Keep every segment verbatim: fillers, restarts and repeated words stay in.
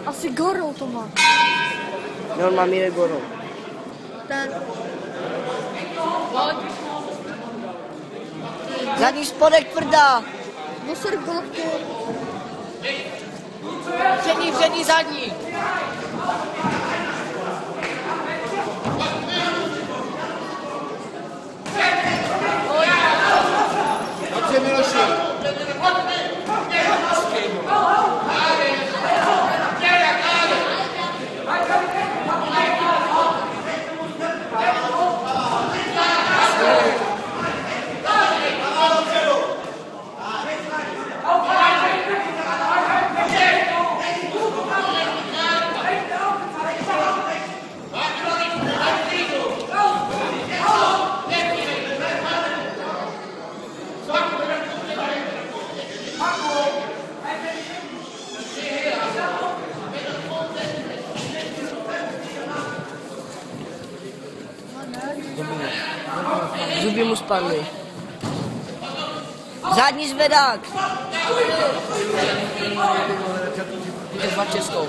Asi gorou to má. No, on má míre gorou. Ten. Zadní spodek tvrdá. Boser golfky. Přední, přední, zadní. Dobře, Miloši. Zuby mu spadly. Zadní zvedák. Je dva českou.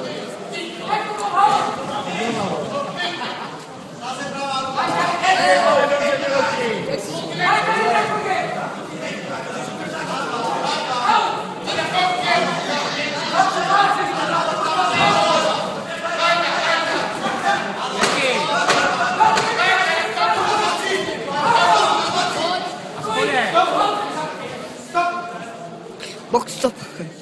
Box stop.